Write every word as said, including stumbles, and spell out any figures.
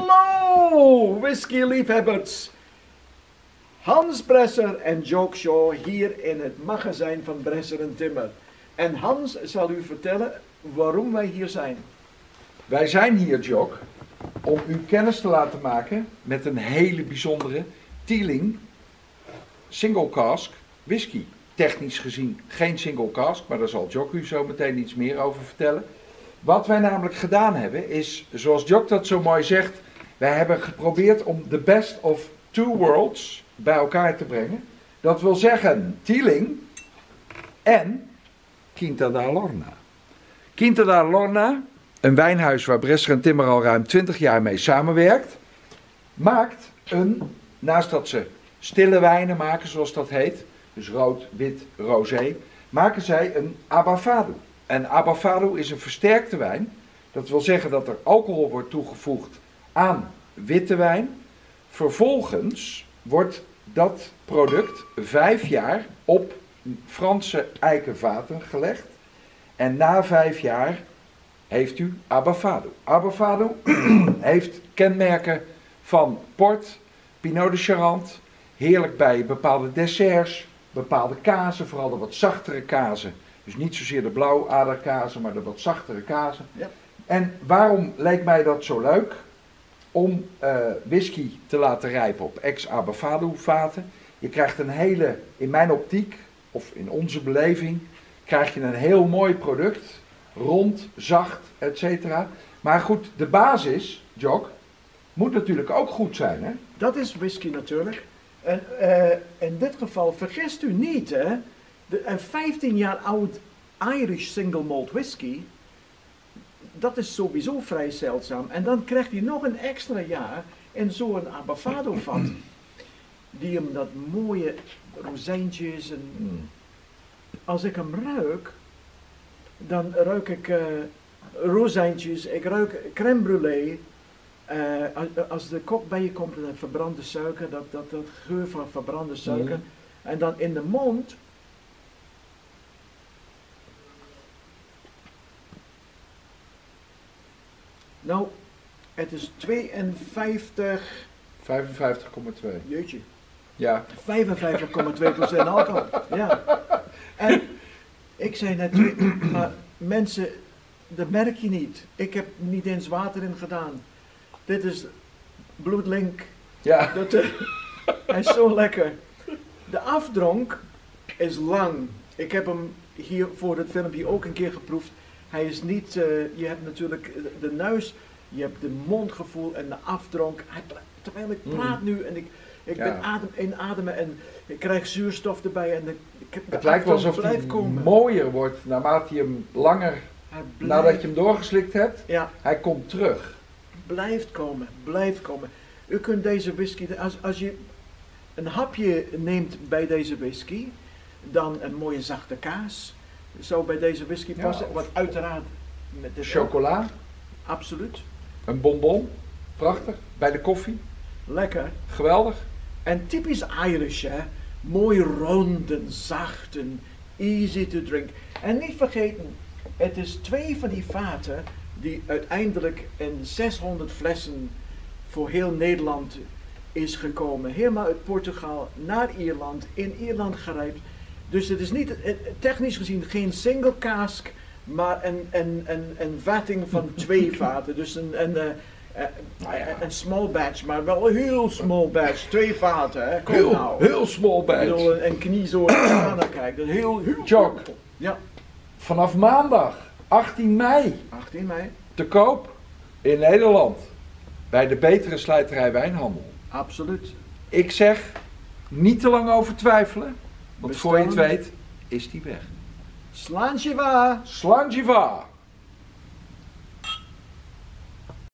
Hallo whisky-liefhebbers! Hans Bresser en Jock Shaw hier in het magazijn van Bresser en Timmer. En Hans zal u vertellen waarom wij hier zijn. Wij zijn hier, Jock, om u kennis te laten maken met een hele bijzondere Teeling single cask whisky. Technisch gezien geen single cask, maar daar zal Jock u zo meteen iets meer over vertellen. Wat wij namelijk gedaan hebben is, zoals Jock dat zo mooi zegt, wij hebben geprobeerd om the best of two worlds bij elkaar te brengen. Dat wil zeggen Teeling en Quinta da Lorna. Quinta da Lorna, een wijnhuis waar Bresser en Timmer al ruim twintig jaar mee samenwerkt, maakt een, naast dat ze stille wijnen maken zoals dat heet, dus rood, wit, rosé, maken zij een abafado. En abafado is een versterkte wijn. Dat wil zeggen dat er alcohol wordt toegevoegd aan witte wijn. Vervolgens wordt dat product vijf jaar op Franse eikenvaten gelegd. En na vijf jaar heeft u abafado. Abafado heeft kenmerken van port, Pinot de Charente, heerlijk bij bepaalde desserts, bepaalde kazen, vooral de wat zachtere kazen. Dus niet zozeer de blauwaderkazen, maar de wat zachtere kazen. Ja. En waarom leek mij dat zo leuk? Om uh, whisky te laten rijpen op ex-abafado vaten. Je krijgt een hele, in mijn optiek, of in onze beleving, krijg je een heel mooi product. Rond, zacht, et cetera. Maar goed, de basis, Jock, moet natuurlijk ook goed zijn, hè? Dat is whisky natuurlijk. En uh, in dit geval, vergist u niet, hè? De, een vijftien jaar oud Irish single malt whisky, dat is sowieso vrij zeldzaam. En dan krijgt hij nog een extra jaar in zo'n abafado vat, die hem dat mooie rozijntjes en... Mm. Als ik hem ruik, dan ruik ik uh, rozijntjes, ik ruik crème brûlée. Uh, als de kop bij je komt, dan verbrande suiker, dat, dat, dat geur van verbrande suiker. Mm. En dan in de mond... Nou, het is tweeënvijftig... vijfenvijftig komma twee. Jeetje. Ja. vijfenvijftig komma twee procent alcohol. Ja. En ik zei net, maar mensen, dat merk je niet. Ik heb niet eens water in gedaan. Dit is bloedlink. Ja. Dat, uh, hij is zo lekker. De afdronk is lang. Ik heb hem hier voor het filmpje ook een keer geproefd. Hij is niet, uh, je hebt natuurlijk de neus, je hebt de mondgevoel en de afdronk. Hij, terwijl ik praat nu en ik, ik ja. ben adem, inademen en ik krijg zuurstof erbij en de, de het lijkt wel alsof hij mooier wordt naarmate je hem langer, nadat je hem doorgeslikt hebt, ja. hij komt terug. Blijft komen, blijft komen. U kunt deze whisky, als, als je een hapje neemt bij deze whisky, dan een mooie zachte kaas. Zou bij deze whisky passen, ja, wat uiteraard met de chocola. Absoluut. Een bonbon, prachtig. Bij de koffie. Lekker. Geweldig. En typisch Irish, hè. Mooi rond en zacht en easy to drink. En niet vergeten, het is twee van die vaten die uiteindelijk in zeshonderd flessen voor heel Nederland is gekomen. Helemaal uit Portugal naar Ierland, in Ierland gerijpt. Dus het is niet, technisch gezien, geen single cask, maar een, een, een, een vatting van twee vaten. Dus een, een, een, een, een small batch, maar wel een heel small batch. Twee vaten, hè. Kom heel, nou. Heel small batch. Een, een knie zo naar kijken. Heel, heel Jock. Ja. Vanaf maandag, achttien mei. achttien mei. Te koop in Nederland. Bij de betere slijterij wijnhandel. Absoluut. Ik zeg, niet te lang over twijfelen. Want Bestaan. voor je het weet, is die weg. Slanjiva! Slanjiva!